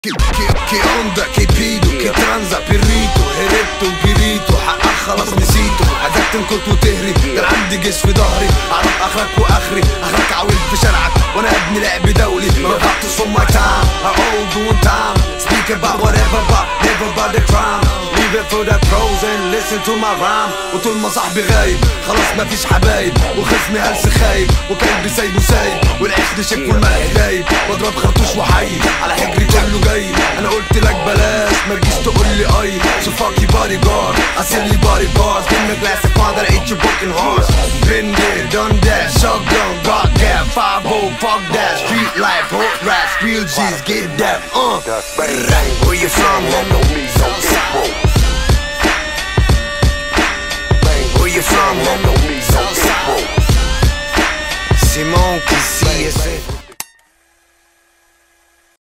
Che onda, che pido, che tranza بالريتو هربت وجريتو حقك خلاص نسيته عايزك تنكت وتهري كان عندي جيش في ظهري اعرف اخرك واخري اخرك عويل في شارعك وانا ابني لعب دولي ما رفعتش from my time I owe doing time speak about whatever but never about the crime leave it for the pros and listen to my rhyme وطول ما صاحبي غايب خلاص مفيش حبايب وخصمي هلس خايب وكلبي سايب وسايب والعيش شك والملح دايب واضرب خرطوش وحيد على حجري كله جاي انا قلت لك بلاش ما تجيش تقول لي اي so fuck your bodyguard I sell you body bars give me a glass of wine that I eat your broken heart been there done that shotgun got that 5-0 fuck that street life hot rats real G's get that where you from homie where you from homie Simon qui s'y essaie